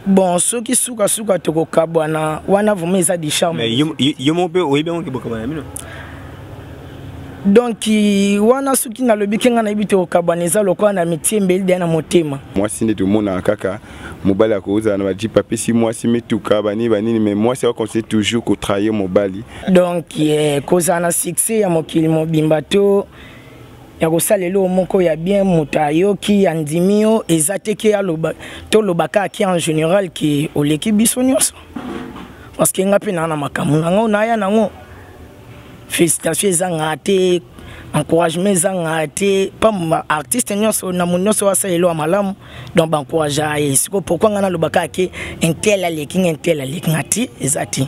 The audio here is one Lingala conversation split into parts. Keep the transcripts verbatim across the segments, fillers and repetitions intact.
Bon, ceux qui sont à Souka Toko Kabwana, wana vraiment ils ont des charmes. Mais yo mon peu, oui bien on qui Kabwana, non? Donc, wana ceux qui n'a le bikin na ibite au Kabwana, ils ont le quoi na métier mbeli de na motema. Moi si ne tout monde en kaka, mobile à cause on va dire papi si moi si met tout Kabani bani mais moi c'est qu'on sait toujours qu'on travaille mobile. Donc, cause on a succès ya mokili mobimbato. Ya kosalelo moko ya bien mutayo ki andimio ezateke ya loba to lobaka ki en général ki oleki biso nyonso parce que ngapi na na makamu nango na ya nango félicitations ezanga te encouragement ezanga te pa artiste nyonso na monyoso wasalelo ya malamu donc ba encourager et siko pourquoi ngana lobaka ki intel aleki intel aleki ngati ezati.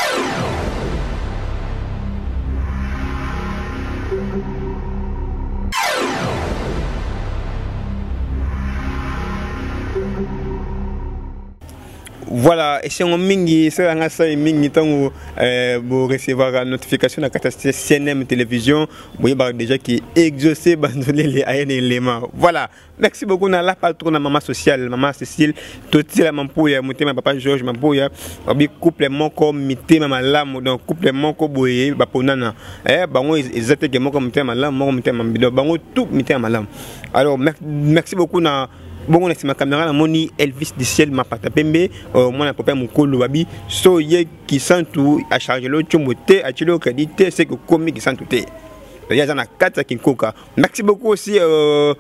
Voilà, et si on mingi, c'est un assez mingi tant vous recevoir la notification de la catastrophe C N M télévision, vous voyez déjà qui exaucé bandonner les éléments. Voilà, merci beaucoup à la patronne maman sociale, maman Cécile, tout la maman pouya, monter ma papa Georges, ma pouya, obi couple mon comme mité maman lame, donc couple mon comme boyer, baponana. Eh, bango ils étaient que mon comme mité maman lame, mon mité maman bidon, bango tout mité maman lame. Alors merci beaucoup na bon, on a ma caméra, la moni Elvis du ciel, ma pata pembe, moi la papa mon colo babi, so ye qui sent tout, à charger l'autre moté, à tirer au crédit, c'est que comique qui sent tout. Il y a un quatre qui coca. Merci beaucoup aussi, euh,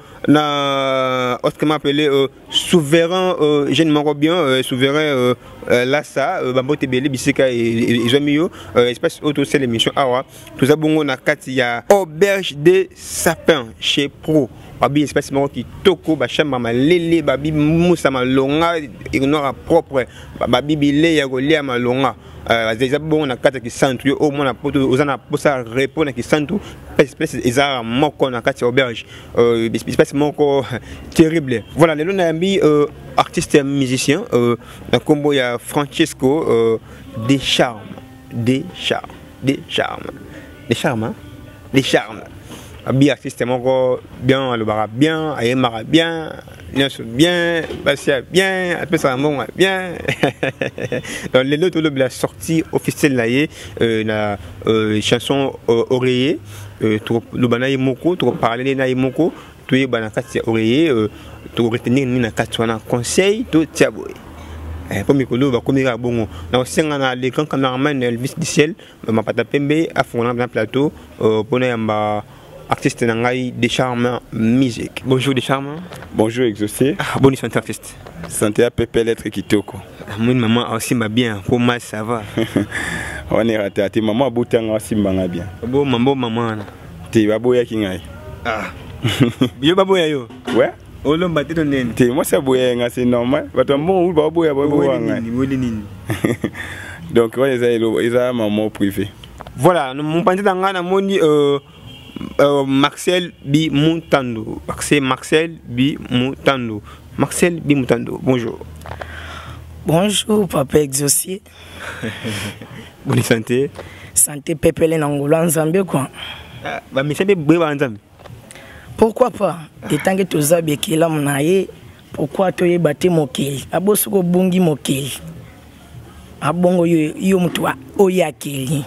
na, autrement appelé, euh, souverain, euh, je ne m'en bien, euh, souverain, euh, là ça, bambo tebele, bisika et jamio, espace auto c'est l'émission awa. Tout ça bon on a quatre, il y a auberge des sapins chez Pro. Babi espèce qui toko ba chamba ma lele babi musa ma longa ignora propre babi bile ya golia ma longa déjà bon na kata ki centre au moins na poto ozana posa répondre ki centre espèce ezara moko na kati auberge espèce moko terrible. Voilà les lona ambi artiste musicien na combo ya Francesco des charmes des charmes des charmes des charmes des charmes. Abi artiste moko bien le bara bien ayemara bien bien bien passer bien après ça bon bien dans les autres la sortie officielle là la chanson oreiller tout le banaye moko tout parler na moko tout y bana kati oreiller tout retenir ni na kati wana conseil tout tiaboy pour mikolo ba komira bongo na senga na l'écran cameraman Elvis du ciel ma pata pembe à fond dans plateau pour na artiste Nangai des charmes musique. Bonjour des charmes. Bonjour exaucé. Ah, bonne santé artiste. Santé à Pépé lettre qui toko. Mon maman aussi m'a bien. Pour moi ça va. On est raté. Tes maman boutang aussi m'a bien. Bon maman maman. T'es baboya qui ngai. Ah. Yo baboya yo. Ouais. Oh l'homme batté ton nez. T'es moi ça boya nga c'est normal. Bato bon ou baboya baboya ngai. Donc on les a ils a maman privé. Voilà, mon panté dans nga na moni euh Euh, Marcel Bi Moutando. Marcel Marcel Bi Moutando. Marcel Bi Moutando. Bonjour. Bonjour, papa exaucé. Bonne santé. Santé pépélé n'angola nzambe quoi. Ah, bah mais c'est bien nzambe. Pourquoi pas? Étant que tu as béqué là monaye, pourquoi tu as battu mokeli? Abosuko bungi mokeli. Abongo yo yo mutwa oyakeli.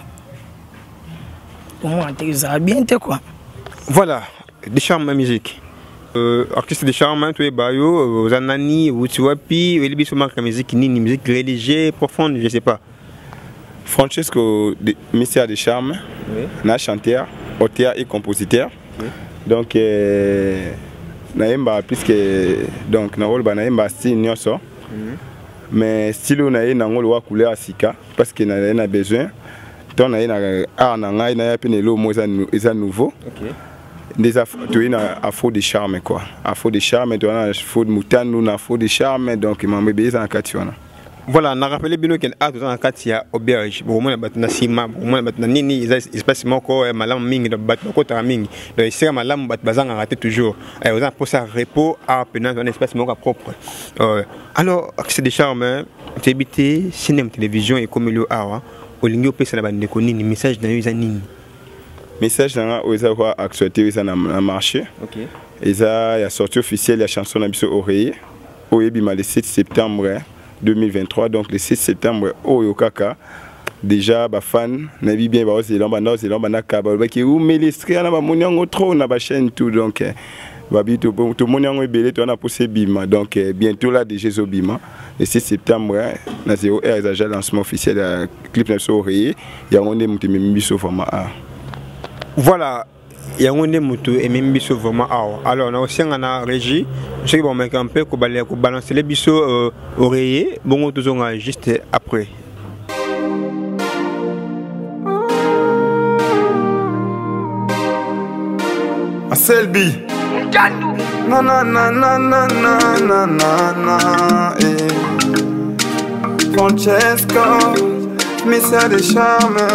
Bien quoi. Voilà, des charmes musique. Euh, artiste de charme, tu es bayo, zanani, wutuapi, ou les marque musique ni musique religieuse profonde, je sais pas. Francesco, mystère de charme, oui. Na chanteur, auteur et compositeur. Oui. Donc, euh, naïmba puisque donc na rôle ba naïmba style nyoso. Mais style na yé na ngolo wa couleur asika parce que na na besoin. Ton a une art na ina ya penelo mo za nouveau. OK. Des afro na afro de charme quoi. Afro de charme to na afro de mutano na afro de charme donc mambe beza na kati wana. Voilà, na rappelé bino ken art dans kati ya auberge. Bo mo na batna sima, bo mo na batna nini espace moko malam mingi do batna ko ta mingi. Donc c'est malam bat bazanga raté toujours. Et on a pour ça repos à penant un espace moko propre. Euh alors accès de charme, tu habité cinéma télévision et comme le art. Olingo pesa na bande ko nini message na yo za nini message na oza kwa actualité za na marché. OK. Eza ya sortie officielle ya chanson na biso oreiller oyebi ma le sept septembre deux mille vingt-trois, donc le six septembre au Yokaka. Déjà ba fan na bi bien ba c'est lomba non c'est lomba na kaba ba ki ou melistri na ba monyango trop na ba chaîne tout donc ba bi tout tout monyango ebele to na poussé bima donc bientôt là déjà zo bima le six septembre na zéro R déjà lancement officiel de clip na soirée ya onde mutu mimbiso format A. Voilà, il y a un mutu et mimbiso format A. Alors on a aussi un régie, je sais que bon mec un peu ko balancer les biseaux oreiller, bon toujours juste après. Selby na na na na na na na na na eh. Francesco Missa de charme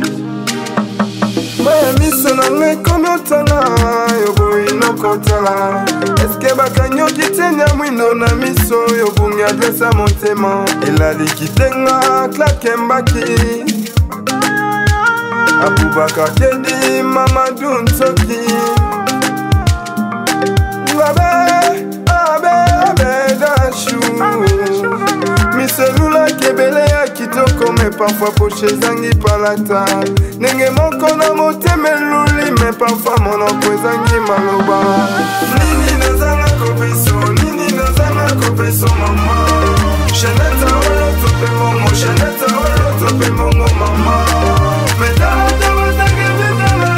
Maya miso na ngai komotana yobo inokotala Eske bakanyo kitenya mwino na miso yobungi adresa montema Elali kitenga klakembaki Abubakar Kedi Mamadou Nsoki Abe, abe, abe, dachou Miselula kebele ya kitoko mais parfois poche zangi palata Nenge moko na moteme luli mais parfois monoko zangi maloba Nini nazanga kopeso, nini nazanga kopeso mama Cheneta olo tope mongo, cheneta olo tope mongo mama Medala tawa zangi vitala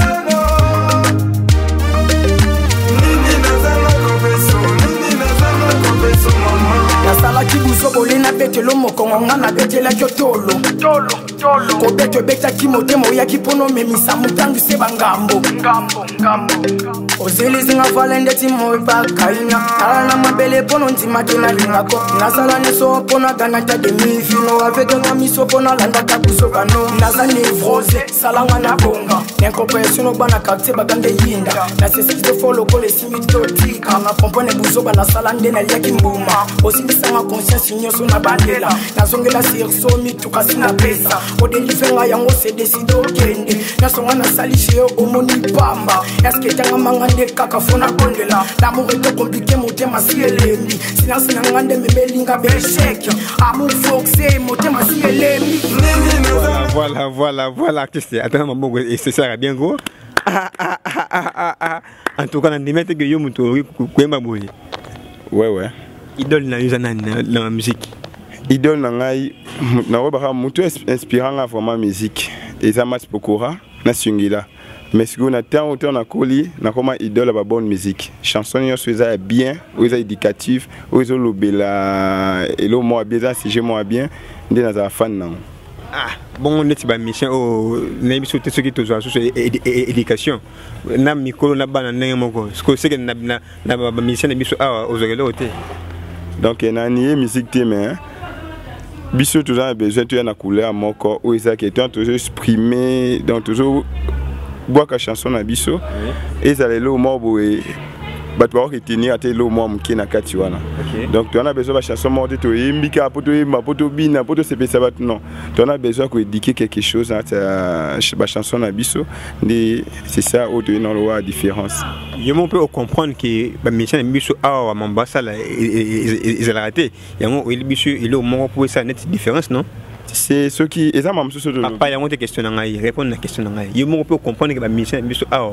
Nasala kibuso bolena betelo mokongo ngana betela kyotolo tolo tolo ko beto beta kimotemo ya kipono memisa mutangi seba ngambo ngambo ngambo ozeli zinga valende timo bakaina ala na mabele pono ntima tona lingako nasala neso pona ganata de mifino aveka ngamiso pona landa tabuso bano nazani vrose salanga na bonga nenko persono bana kakte bagande yinda na sesi de follow ko le simito tika na kompone buzo bana salande na liaki mbuma osingisa ma conscience nyoso na bandela nazongela sirso mituka sina pesa odelifenga yango se décido kende nasonga na salishe omoni pamba eske tanga mangande kaka fona kondela l'amour est compliqué motema sielembi silence na ngande mebelinga beshek amour foxé motema sielembi voilà voilà voilà voilà qu'est-ce que attends maman et c'est ça bien gros ah ah ah ah ah en tout cas on dit que yo muto kwemba boye ouais ouais idole na yuza na la musique idole na ngai na robaka mutu inspirant la vraiment musique et ça match pokora na sungila mais si on a tant autant na koli na comment idole ba bonne musique chanson yo soit bien ou ça éducatif ou ça lobela et lo moi bien si je moi bien ndé na za fan na ah bon on est ba mission au na biso te soki to zo sur éducation na mikolo na bana ndenge moko ce que c'est que na na ba mission na biso ah ozogelo te. Donc il y a une musique qui est biso toujours besoin de la couleur mon corps ou ça qui est toujours exprimé donc toujours boire la chanson na biso et ça les lots morbo et bah tu vas retenir à tes lots morbo qui na katiwana donc tu en as besoin de chanson morte to imbika poto ma poto bina poto c'est ça non tu en as besoin que éduquer quelque chose à ta chanson na biso c'est ça où tu dans la différence. On peut comprendre que la mission de Bisso à Mombasa est raté. Il y a un Bisso il est au moment pour ça net différence non? C'est ce qui est ça même ce de pas y a une question dans y répondre à la question dans y. On peut comprendre que la mission de Bisso à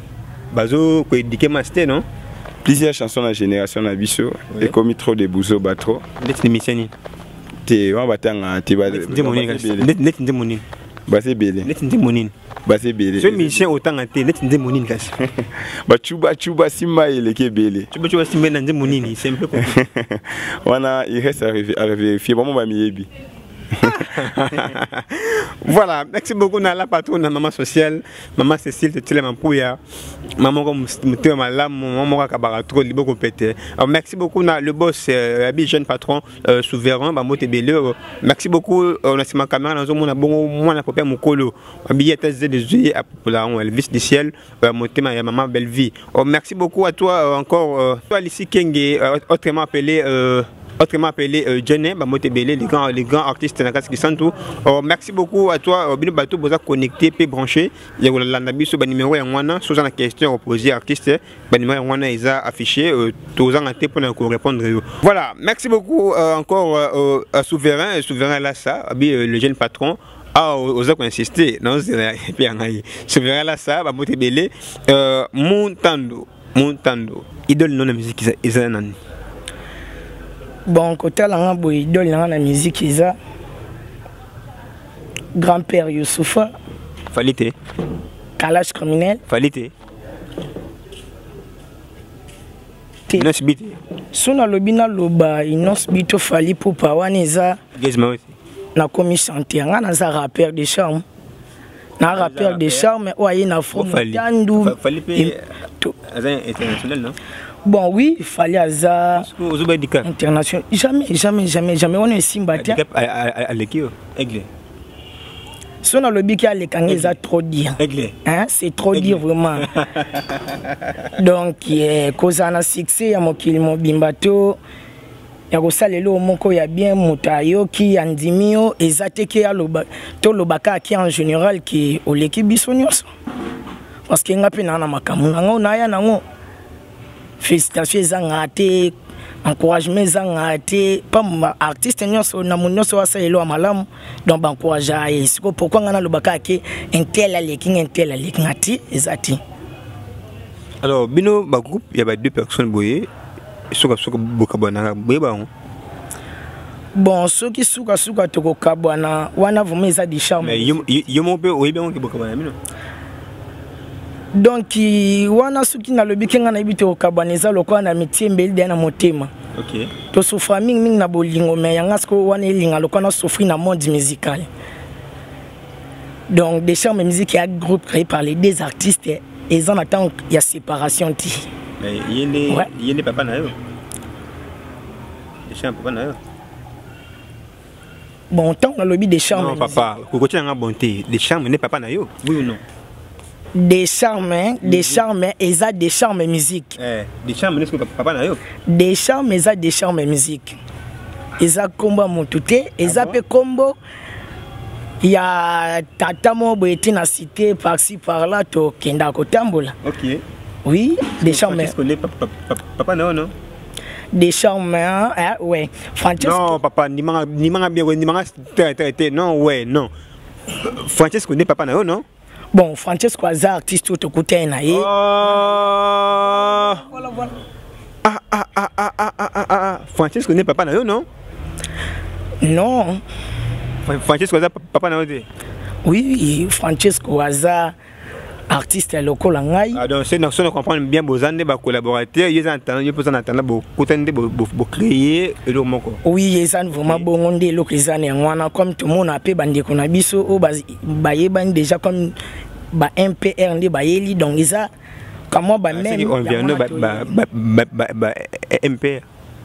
bazo ko éduquer master non? Plusieurs chansons de la génération na Bisso et commis trop de bouzo batro. Net mission. Té on batanga té ba net net ndemoni. Ba c'est belé. Net ndemoni. Bah c'est belé. Je mission autant à té net ndemoni kasi. Bah chuba chuba simba il est belé. Chuba chuba simba na ndemoni c'est un peu compliqué. Wana il reste à vérifier bon ba miyebi. Voilà, merci beaucoup à la patronne, maman sociale, maman Cécile de Télé Mampouya, maman comme Mouté Malam, maman Kabaratro, libre compété. Merci beaucoup à le boss, Abi jeune patron, souverain, Mamote Beleur. Merci beaucoup, on a ma caméra dans un bon moins la papa Mukolo, Abi Tazé de Juillet à Popularon, Elvis du ciel, Moté ma maman Belle Vie. Merci beaucoup à toi encore, toi ici Kenge, autrement appelé autrement appelé euh, Johnny Bamote Belé, les grands, les grands artistes qui sont tout. Oh, merci beaucoup à toi, Bino Bato, vous avez connecté, puis branché. Il y a l'anabi sur le numéro et on sur la question posée artiste, le numéro on a déjà affiché, tous en été pour nous répondre. Voilà, merci beaucoup euh, encore euh, à Souverain, Souverain là ça, le jeune patron. Ah, aux autres insister, non, c'est bien. Souverain là ça, Bamote Belé, Montando, Montando, idole non la musique, ils ont un bon, côté là, on a idole dans la musique, ils ont grand-père Youssoufa. Falité. Kalash criminel. Falité. Inosbité. Suna lobina loba inosbito fali pour pawaneza. Gizma aussi. Na komi chanter nga na za rappeur de charme. Na rappeur de charme oye na fond tandu. Falité. International non? Bon oui, il fallait Aza international. Jamais, jamais, jamais, jamais. On est Simbatia. À l'équipe, aigle. Si on a le bic à l'écangé, ça trop dire. Hein? C'est trop dire vraiment. Donc, cause on a succès, à mon kilimo bimbato. Il y a aussi le moko ya bien mutayo qui andimio et zateke à to lobaka qui en général qui au l'équipe bisonios. Parce qu'il y a un peu de makamu, on a ya nango. Félicitations zangate, encouragement zangate, pas artiste nyoso na munyoso wasa elo malamu donc encourage ay siko pourquoi ngana lobaka ke intel aleking intel aleking ati ezati. Alors bino ba groupe il y a deux personnes boyé soka soka bokabana boyé ba on. Bon ceux qui souka souka toko kabana wana vraiment ça di charme. Mais yo yo mo pe oyi be on ke bokabana bino. Donc, wana suki na lobi kenga na ibito kabaneza lokwa na métier mbeli na motema. OK. To souffra ming ming na bolingo mais yanga sko wana linga lokwa na souffrir na monde musical. Donc, des chants de musique et un groupe créé par les deux artistes et ils en attendent il y a séparation ti. Mais il y a il y a papa na yo. Des chants papa na yo. Bon, tant na lobi des chants. Non papa, ko ko tanga bonté, des chants n'est papa na yo. Oui ou non? Des charmes, des charmes, et ça des charmes musique. Eh, des charmes, n'est-ce que papa n'a eu? Des charmes, et ça des charmes musique. Et ça combo mon touté, et ça peut combo. Il y a tata mo boeti na cité par-ci par-là, to kenda kotambola. OK. Oui, des charmes. Qu'est-ce qu'on est papa n'a non? Des charmes, hein, ouais. Francesco. Non, papa, ni manga ni manga bien, ni manga traité, non, ouais, non. Francesco n'est papa n'a non? Bon, Francesco Aza, artiste tout côté na ye. Oh. Ah ah ah ah ah ah ah. Francesco n'est papa na yo non? Non. Francesco Aza papa na yo de? Oui, Francesco Aza artiste local ngai. Ah donc c'est nous comprendre bien bozande ba collaborateur, ils entendent, ils peuvent entendre bo kutende bo bo créer le moko. Oui, ils ont vraiment bon ndé localisé ngwana comme tout le monde a pe bande ko na biso o ba yeba déjà comme ba M P R ndé ba yeli donc ça comment ba même on vient ba ba ba ba M P R.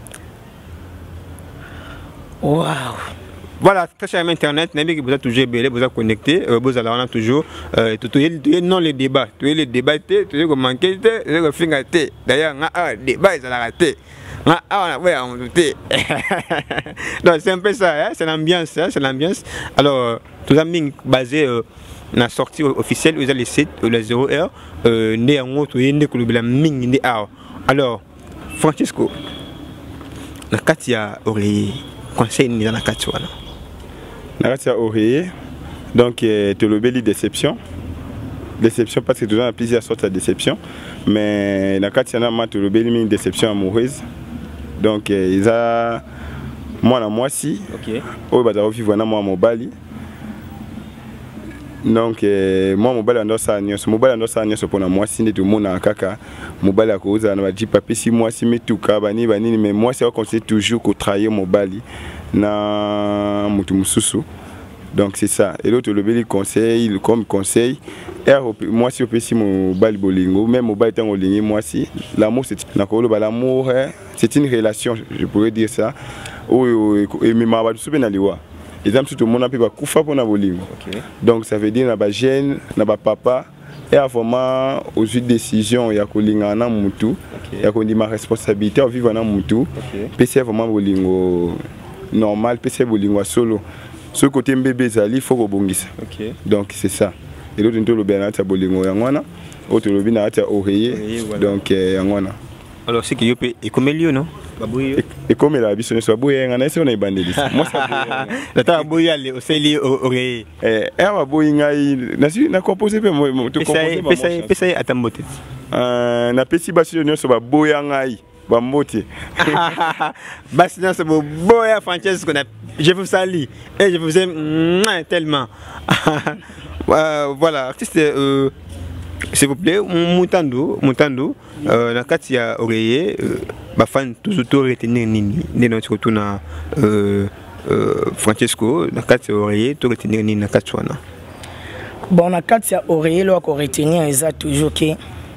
Wow. Voilà, très cher internet, vous êtes toujours belé, vous êtes connecté, vous allez toujours non les débats, tous les débats, tous les manquer, tous les fingater. D'ailleurs, un débat ils ont raté. Ah ouais, on doutait. Donc c'est un peu ça, c'est l'ambiance, c'est l'ambiance. Alors tout ça basé na sortie officielle, vous allez site le zéro heure, né en haut, né que le ming né ah. Alors Francisco, la Katia aurait conseil ni dans la Katia là. Naratia oreiller, donc tu le beli déception. Déception parce que tu as plusieurs sortes de déception. Mais la Katia n'a tu le beli une déception amoureuse. Donc ils a moi la moi si. OK. Oh bah vivre na moi mon bali. Donc moi mon bali ando sa nyos, mon bali ando sa nyos pour na moi si tout le monde en kaka. Mon bali a cause na dit papi si moi si mais tout ka bani bani mais moi c'est qu'on sait toujours qu'on trahir mon bali. Na mutumussusu. Donc c'est ça. Et l'autre le bel conseil, comme conseil, moi si au petit mon bal bolingo, même au bal temps au ligne, moi si l'amour c'est l'amour c'est une relation, je pourrais dire ça. Et mes marabouts sont bien aliwa. Et donc tout le monde a pu kufa pour na bolingo. Donc ça veut dire na ba jeune, na ba papa et a vraiment aux décisions il y a kolinga na mutu il y a qu'on dit ma responsabilité au vivre na mutu P C vraiment bolingo normal P C bolingo solo ce côté mbébé zali faut ko bongisa donc c'est ça et l'autre nto lo bena ta bolingo yangwana autre lo bina ta oreiller donc yangwana alors c'est que yo peut et comme lieu non et comme la biso so boye ngana c'est on est bandé moi ça la ta boye aller au seli oreiller eh eh wa boye ngai na si na composer pe mo to composer pe ça pe ça atambote euh na pesi basi yo so ba boye ngai ba mbote basi na so boye Francesco na je vous salue et je vous aime tellement voilà artiste euh, s'il vous plaît Mutando Mutando euh, na kati ya oreiller euh, ba fan toujours to retenir nini ne non surtout na euh, euh, Francesco na kati ya oreiller to retenir nini na kati wana bon na kati ya oreiller lo ko retenir eza toujours que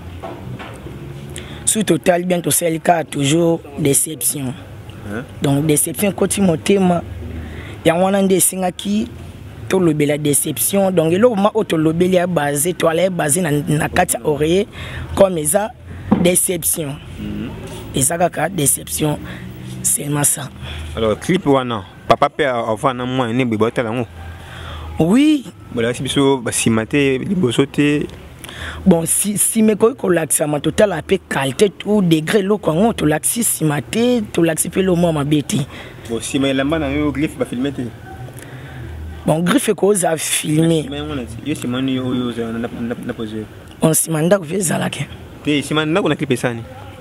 sous total bien to celle cas toujours déception hein? Donc déception côté motema ya wana nde singaki to lobela déception donc le moment où to lobeli a basé to aller basé na na kati oreiller comme ça déception et ça kaka déception c'est ça alors clip wana papa père avant na moi ne be botala ngo oui voilà si biso ba simate libosote bon si si me ko ko l'accent total a pe qualité ou degré lo ko ngo to l'accent simate to l'accent pe lo mo mabeti bon si mais lamba na yo griffe ba filmer te bon griffe ko za filmer yo si mani yo yo na na poser on si manda ko vezala ke te si manda ko na clip esani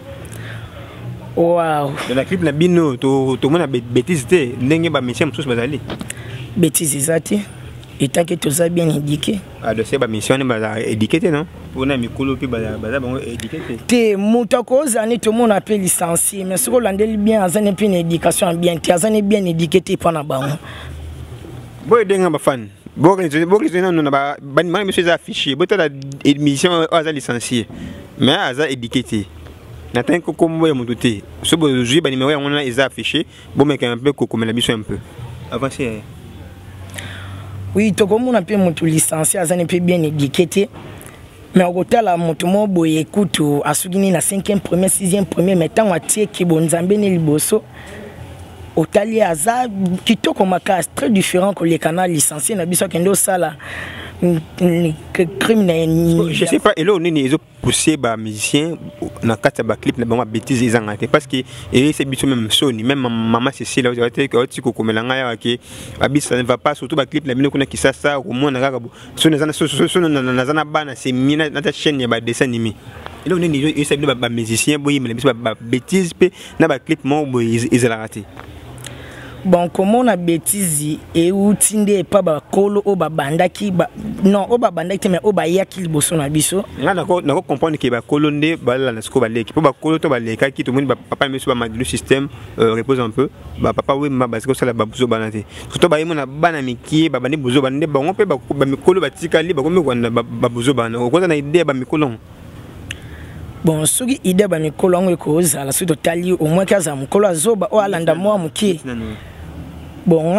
wow dans la clip na bino to to mona bêtise te ndenge ba mission tous bazali bêtise zati et tant que tout ça bien éduqué ah de c'est ba mission ba éduqué non pour na mikolo pe ba ba ba éduqué te mutako zani to mon appelle licencié mais ce que l'andel bien azane pe une éducation bien ti azane bien éduqué te pana ba boy denga ba fan bo bo non na ba ban ma monsieur affiché bo ta la émission aza licencié mais aza éduqué n'atteint que comme moi mon douté ce beau jeu ba numéro on a isa affiché bon mais un peu comme la biso un peu avancez oui to comme on a peu mon licencié azane pe bien éduqué mais au côté là mon mo boy écoute asugini na cinquième premier sixième premier mais tant atie ki bonzambe ne liboso otali aza kitoko makasi très différent que les canaux licenciés na biso kendo sala criminel je sais pas et là on est ils ont poussé ba musicien na kata ba clip na ba bêtise ils ont arrêté parce que et c'est biso même Sony même maman Cécile a été que tu kokomela ngaya ke abisa ça ne va pas surtout ba clip na bino kuna kisasa au moins na kaka so na so so na zana bana c'est mina na ta chaîne ya ba dessin animé et là on est ils c'est ba musicien boy mais biso ba bêtise pe na ba clip mo boy ils ont raté. Bon, comment on a bêtise et où tinde pas ba kolo o ba bandaki ba non o ba bandaki mais o ba yaki liboso na biso nga na ko na ko comprendre que ba kolo nde ba la na sko ba leki po ba kolo to ba leka ki to moni ba papa meso ba madilu système repose un peu ba papa we ma ba ko sala ba buzo banate to ba yimo na bana miki ba bani buzo bande ba ngope ba ba mikolo ba tikali ba ko mi kwanda ba buzo bana ko na idée ba mikolo. Bon soki idée ba mikolo ngo ko zala so to tali au moins kaza mukolo azoba o alanda mo amuki. Bon,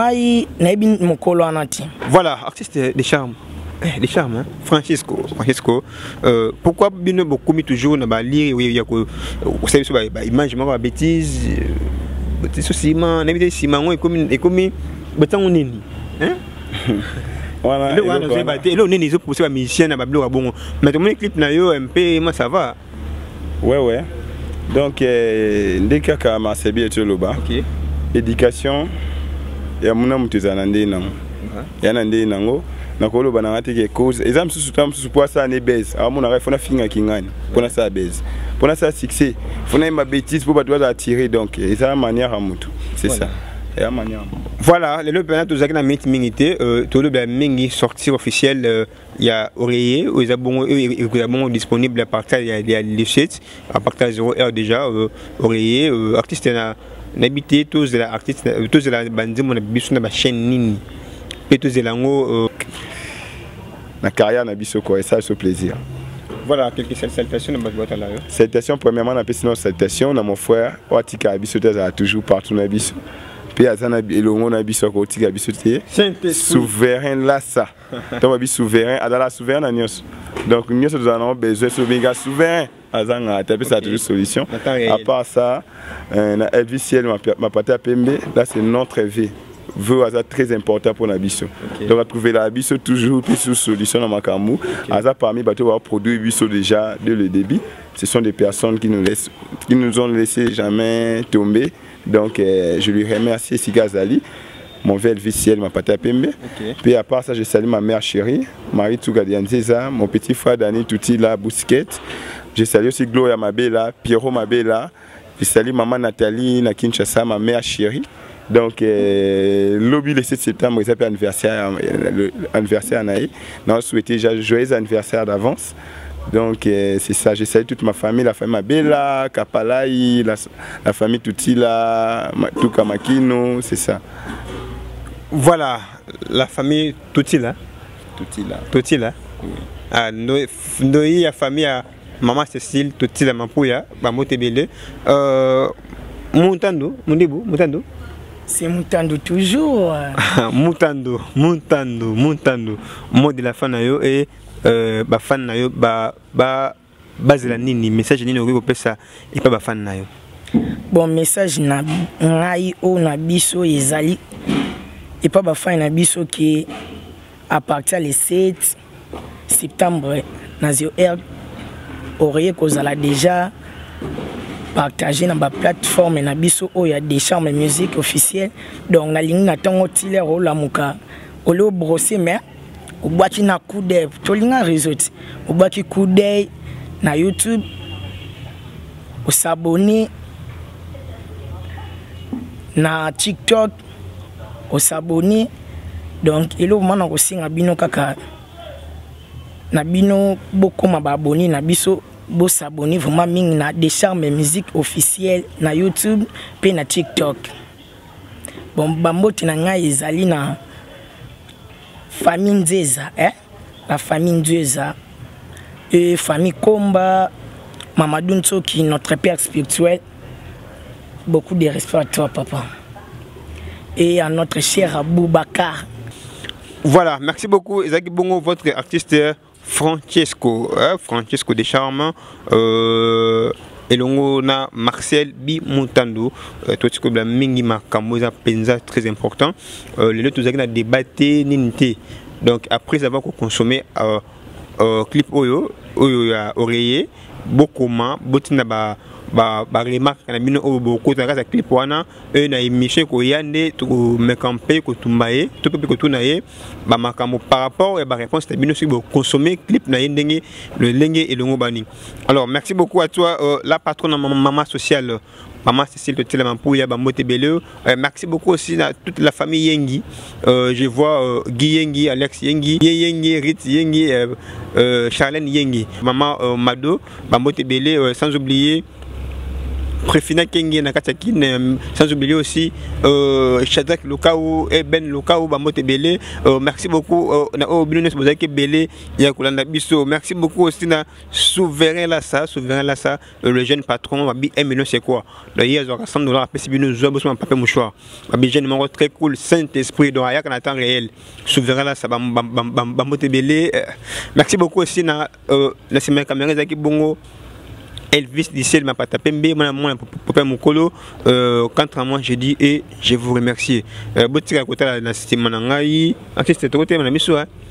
voilà, artiste de charme. De charme, hein? Francesco. Francesco. Euh, pourquoi bien beaucoup mis toujours dans lire oui il y a que vous savez sur image ma bêtise bêtise aussi man n'habite Simon et comme et comme betan on est hein voilà là on a battu là on est les autres musiciens na bablo bon mais tout mon clip na yo M P moi ça va ouais ouais donc dès que kama c'est bien tu le bas OK éducation ya muna mutu zanande nango ya nande nango nakolo bana ke cause exam susu tam susu pour ça ne base amuna ka fona finga kingani pour ça base pour ça succès fona ma bêtise pour doit attirer donc et ça manière à mutu c'est ça et à manière voilà le le tout ça na minute minute euh tout le mingi sortie officielle il y a oreiller aux abons évidemment disponible à partir il y a les sites à partir de zéro heure déjà oreiller artiste na n'habiter tous de l'artiste tous de la bande mon biso na chaîne nini et tous de lango na carrière na biso quoi et ça c'est plaisir. Voilà quelques salutations na boîte là. Salutations premièrement na pesino salutations na mon frère Otika biso a toujours partout na biso. Puis azana elongo na biso ko Otika biso te. Souverain là ça. Donc biso souverain adala souverain na nyos. Donc nous avons besoin de bien souverain. Azanga tapé ça toujours solution. À part ça, euh, Elvis Ciel m'a parti à Pembe, là c'est notre vie. Veut très important pour Nabiso. Okay. Donc, à trouver la Bisso toujours plus sous solution dans Makamou. Okay. Parmi les produits Bisso déjà dès le début, ce sont des personnes qui nous, laissent, qui nous ont laissé jamais tomber. Donc, euh, je lui remercie Sigazali. Mon verre viciel m'a pâté à Pembe. Okay. Puis à part ça, je salue ma mère chérie, Marie Tougadianzeza, mon petit frère Dani Toutila Bousquet. Je salue aussi Gloria Mabela, Pierrot Mabela. Je salue maman Nathalie na Kinshasa, ma mère chérie. Donc, euh, lobby le sept septembre, ils appellent anniversaire, l'anniversaire Anaï. Nous souhaitons joyeux anniversaire d'avance. Donc, euh, c'est ça. Je salue toute ma famille, la famille Mabela, Kapalaï, la, la famille Toutila, Tuka Makino, c'est ça. Voilà, la famille Toutila. Toutila. Toutila. Oui. Ah, nous, la famille Maman Cécile, Toutila Mampouya, Bamotebele. Euh, Moutando, Moundébou, Moutando. C'est Moutando toujours. Moutando, Moutando, Moutando. Mot de la fan nayo et euh, ba fan nayo ba ba bazela nini message nini okoki kopesa et pas ba fan nayo. Bon message na ngai o na biso ezali et pas ba fan na biso qui à partir le sept septembre na zio R aurait kozala déjà partager dans la plateforme na biso où il y a des chambres de musique officielles. Donc na ligne na tango tile rola muka olo brosser mais au boîti na coup d'œil to linga réseau au boîti coup d'œil na YouTube au s'abonner na TikTok au s'abonner. Donc il o mana ko singa bino kaka na bino beaucoup ma abonné na biso bo s'abonner vraiment ming na des charmes musique officielle na YouTube pe na TikTok. Bon bamboti na ngai ezali na famille Nzeza eh la famille Nzeza et famille Komba Mamadou Nsoki notre père spirituel. Beaucoup de respect à toi papa. Et à notre cher Aboubakar. Voilà, merci beaucoup Ezaki Bongo, votre artiste Francesco, hein, Francesco Descharmes, euh, et l'on Marcel Bi Moutando, tout ce que la mingi makamoza penza très important. Euh, les autres ont débatté n'inté. Donc après avoir consommé euh, euh, clip oyo, oyo ya oreiller, beaucoup ma, botina ba ba ba remarque na bino o beaucoup de grâce à clip wana e na émission ko yande to me camper ko tumbaye to pe ko tunaye ba makamo par rapport et ba réponse na bino sur consommer clip na ndenge le lenge et le ngobani. Alors merci beaucoup à toi euh, la patronne maman sociale Maman Cécile de Télémampouya, Bamotebele. Euh, merci beaucoup aussi à toute la famille Yengi. Euh, je vois euh, Guy Yengi, Alex Yengi, Ye Yengi, Ritz Yengi, euh, euh, Charlène Yengi. Maman euh, Mado, Bamotebele, euh, sans oublier Préfina Kengi Nakatakin, sans oublier aussi euh, Shadrach Lokao et Ben Lokao, Bamotebele. Euh, merci beaucoup na o Binunes Bozaki Belé, Yakulanda Bisso. Merci beaucoup aussi na Souverain Lassa, Souverain Lassa, le jeune patron, Babi un million c'est quoi? D'ailleurs, ils ont cent dollars à payer nous jouons besoin de papier mouchoir. Babi jeune numéro très cool, Saint-Esprit, donc il y a un temps réel. Souverain Lassa, Bamotebele. Merci beaucoup aussi na la semaine caméra Zaki Bongo. Elvis Dissel m'a pas tapé, mais moi, papa Mukolo, contre moi, je dis et je vous remercie. Botika côté la Simanangai, c'est trop tellement miso.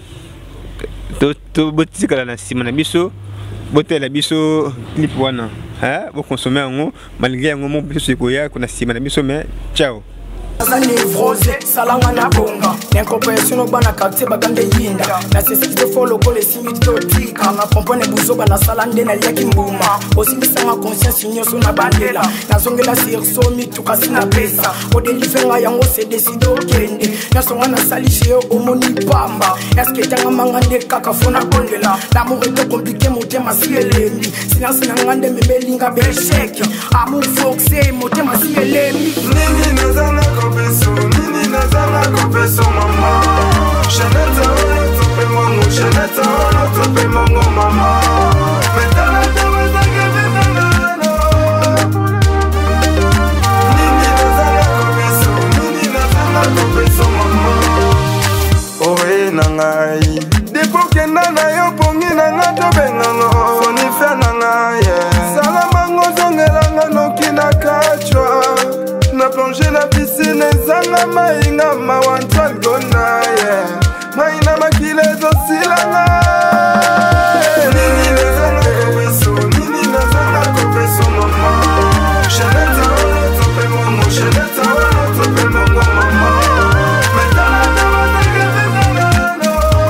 Botika la Simanabiso, Botel la biso, clip wana. Hein, vous consommez un mot, malgré un moment plus secoya qu'on a Simanabiso, mais ciao. Névrosé, salanga na bonga. L'incompréhension au bana quartier bagande yinda. La cécité follow ko les simitoti. Quand on comprend les bouzoba na salande na liaki mbuma. Aussi bisanga conscience nyoso na bandela. Na zongela sirso mi tukasina pesa. O delivenga yango se décide au kende. Na songa na salishe o moni pamba. Est-ce que tanga mangande kaka fona kondela. L'amour est compliqué motema sielendi. Silence na ngande mebelinga besheki. Amour foxé motema sielendi. Nini nazana Kopeso, nini nazala kopeso mama. Chaneta ono tope mongo, chaneta ono tope mongo mama. Metala taweza kebetanano. Nini nazala kopeso, nini nazala kopeso mama. Oe nangai, depo kenda na yo pongi na ngato mainga mawantan gona yeah maina makilezo silanga nini nazanga kopeso nini nazanga kopeso mama Chaneta ono tope momo Chaneta ono tope momo mama metala tawa takevezana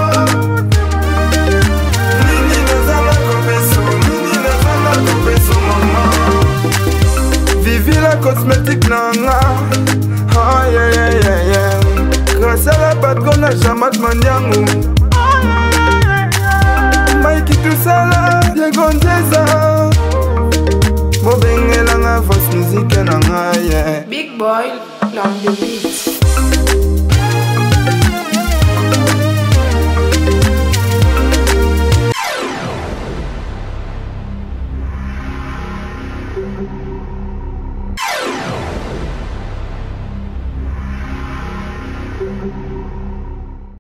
nini nazanga kopeso nini nazanga kopeso mama Vivi la cosmétique nanga oh yeah yeah yeah yeah grâce à la patronne à Jamat Manyangu Mikey tout ça là y'a gondeza Mobengela nga voice musique nanga yeah Big boy, long the beat